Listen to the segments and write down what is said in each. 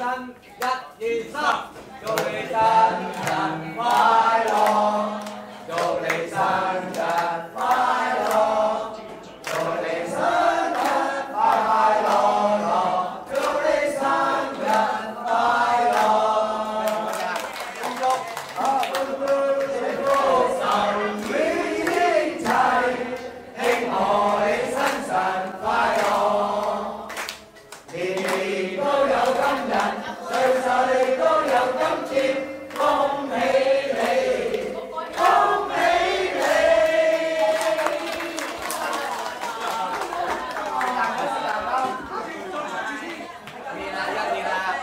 生1、2、3，祝你生日快樂，祝你生日快樂，祝你生日快樂，祝你生日快樂。慶祝Happy birthday，神與天齊，慶賀你生辰快樂，年年都有今日，歲歲都有今天，恭喜你，恭喜你！熱啦，一熱啦！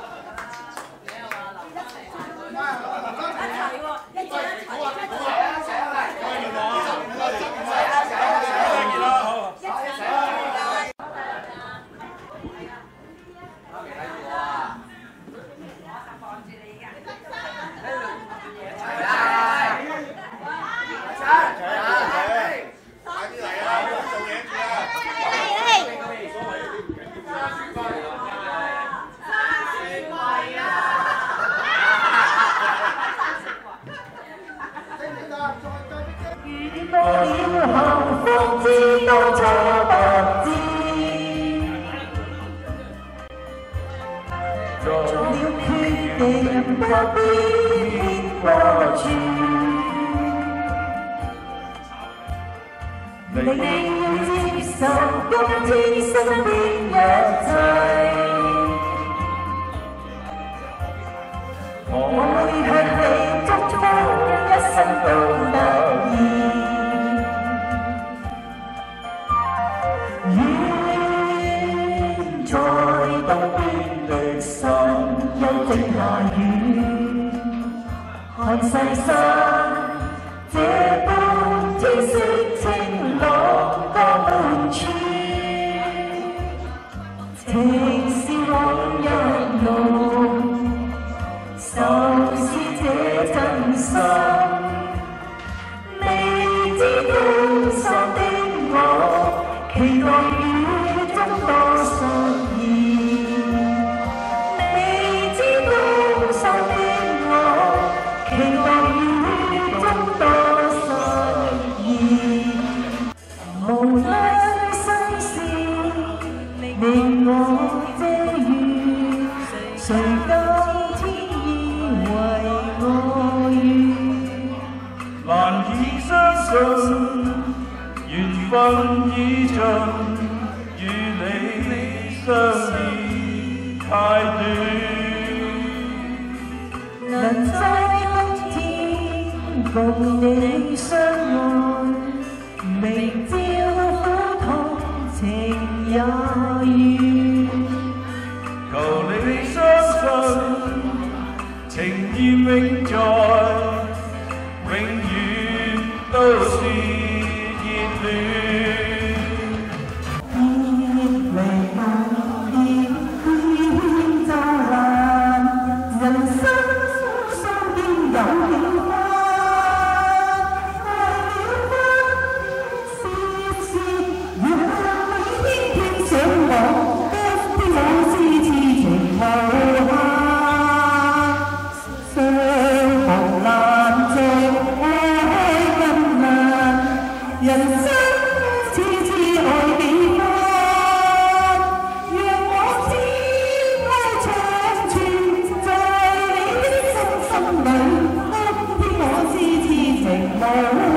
遇到了幸福知道錯不知，做了決定不必牽掛住，你要接受今天身邊一切，我會向你祝福一生都得意。在東邊的山休靜下雨，看細山這般天色晴朗多滿處，情是往日路，就是這真心，未知道心的我，期待雨中多信意，未知道心的我，期待雨中多信意，無量世事令我遮雨，誰甘天意為我願， 難以相信緣分已盡，與你相依太短。 能在冬天共你相愛，明朝苦痛情也願。 求你相信，情意永在，永遠都是熱戀。 因為萬年圈就難，人生身邊有了花，愛了花，絲絲讓你天天想我，的我是痴情無限。相逢難續愛更難，人生次次愛幾番，讓我知愛長存在你的心裏，的我是痴情無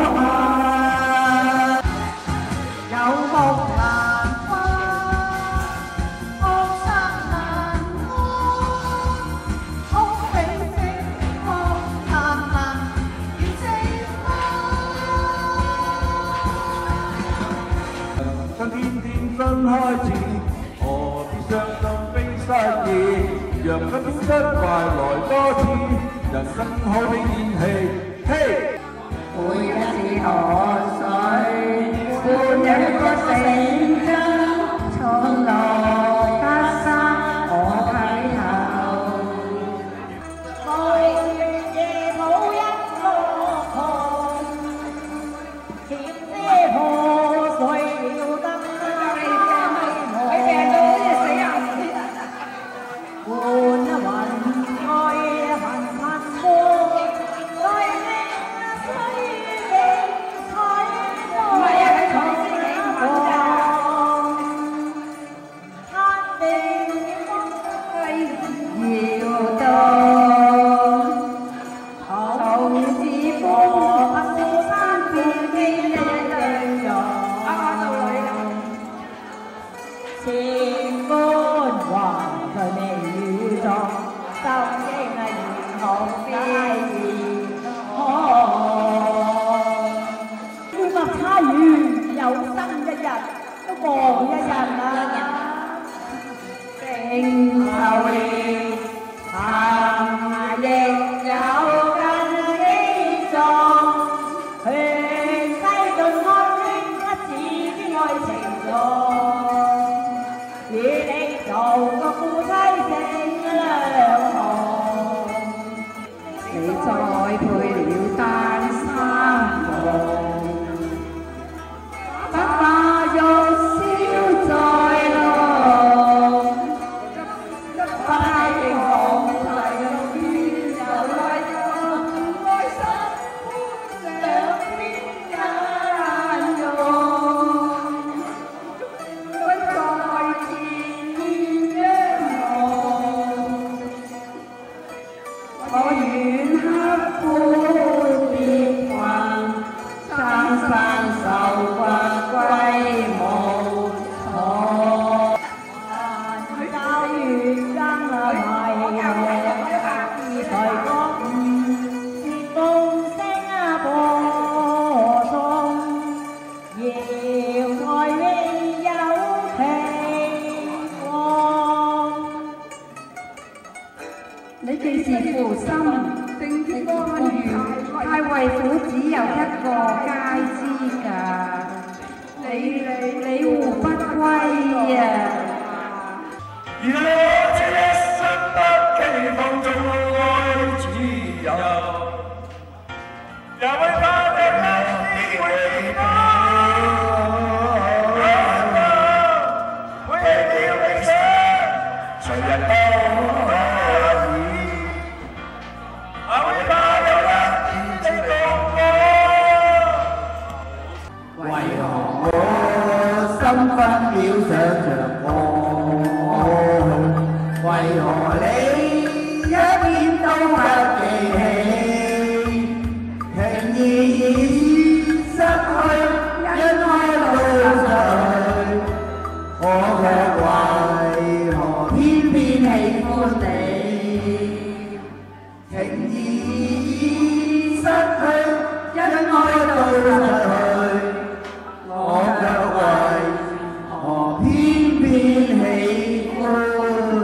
限。有夢難分，江山難開，空比星光燦爛，如星光。 跟天天分開始，何必傷心悲失意？讓今生快來多次，人生可比演戲。嘿！ 每一次河水，伴一個成長，從來得失我睇透。來夜抱一個夢，甜些破碎了燈，你病到好似死人，換壯，心經願望非可。烏麥差遠，有生一日都忘一日啊！經受練，行亦有根基壯，勸世盡愛戀不似的愛情壯。與你做個夫妻成兩行，你栽配了單生房，不把玉燒在浪，不太平房齊用於就來讓愛心兩邊間用。我願刻苦別困，生生受屈歸無錯。教願更迷誰覺是共聲播送，瑤台未有期望。你既是父心，正直安如太尉府只有一個皆知㗎，你胡不歸啊！ 原來我這一生不期望做愛自由，也會怕你不會怕，會了理想，隨人都可以，我會怕有一天你懂我，為何我心分秒想着我？為何你一點都不記起？情義已失去，因愛到誰？我卻為何偏偏喜歡你？情義已失去，因愛到誰？我卻為何偏偏喜歡？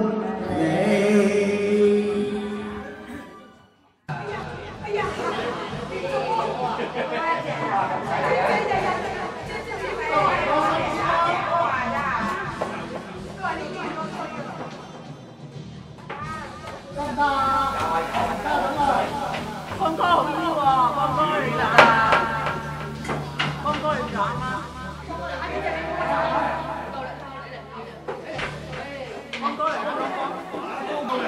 光哥好啲喎，光哥你打啦，光哥你打啦，光哥嚟啦，光哥嚟。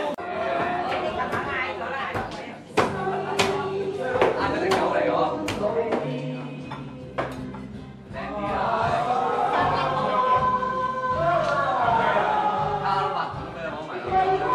啱嗰隻狗嚟喎。啱啦，咁樣攞埋。